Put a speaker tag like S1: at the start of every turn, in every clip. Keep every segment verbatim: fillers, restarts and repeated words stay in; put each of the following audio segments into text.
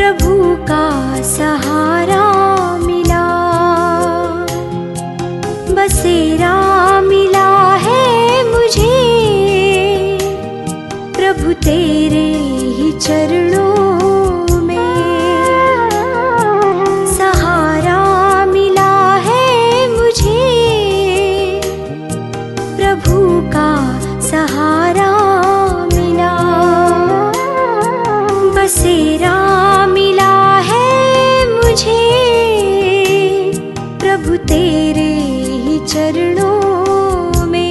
S1: प्रभु का सहारा मिला, बसेरा मिला है मुझे प्रभु तेरे ही चरणों में। सहारा मिला है मुझे प्रभु का सहारा मिला, बसेरा मिला है मुझे प्रभु तेरे ही चरणों में।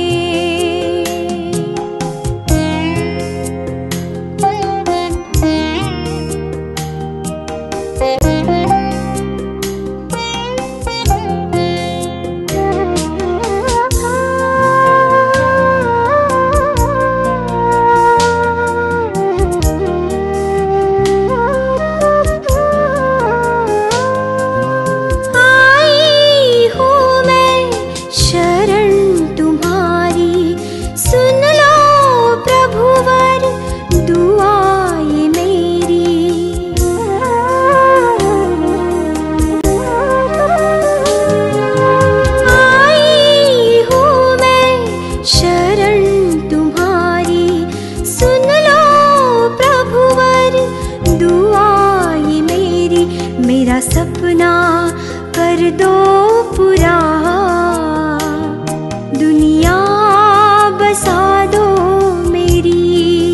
S1: मेरा सपना कर दो पूरा, दुनिया बसा दो मेरी।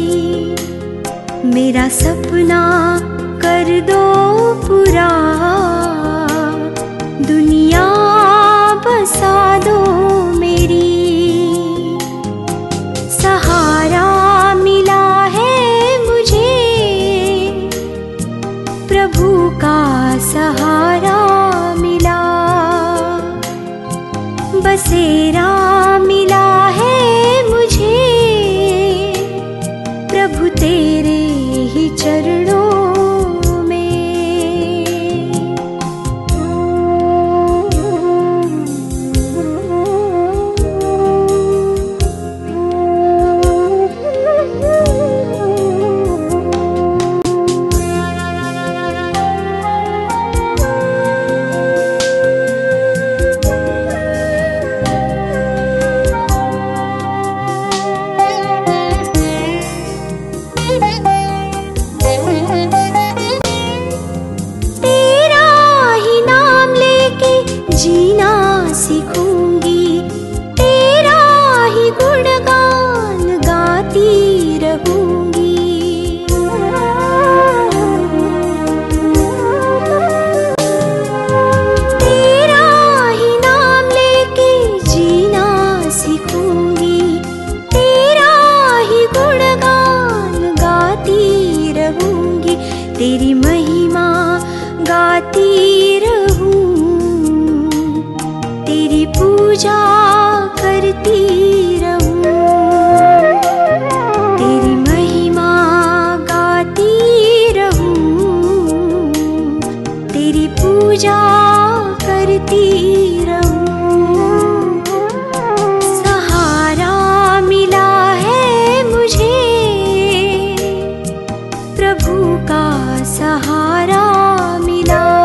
S1: मेरा सपना कर दो पूरा, दुनिया बसा दो मेरी। सहारा मिला है मुझे प्रभु का सहारा मिला, बसेरा मिला है मुझे प्रभु तेरे ही चरणों जीना सीखूंगी, तेरा ही गुणगान गाती रहूंगी। तेरा ही नाम लेके जीना सीखूंगी, तेरा ही गुणगान गाती रहूंगी। तेरी महिमा गाती रहूं, तेरी पूजा करती रहूं। तेरी महिमा गाती रहूं, तेरी पूजा करती रहूं। सहारा मिला है मुझे प्रभु का सहारा मिला,